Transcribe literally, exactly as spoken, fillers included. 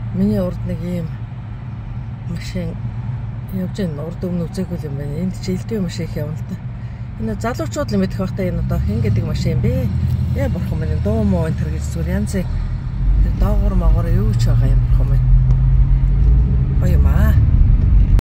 Миний урд нэг ийм машин явж байна. Урд өмнө үзээгүй юм байна. Энд чи элдвийн машин их явна л да. Энэ залуучууд л мэдэх байхдаа энэ одоо хэн гэдэг машин бэ? Яа бурхан минь дуу муу энэ төр гэж зүгээр янзын доогор могоор юу ч байгаа юм бурхан минь. Ой маа.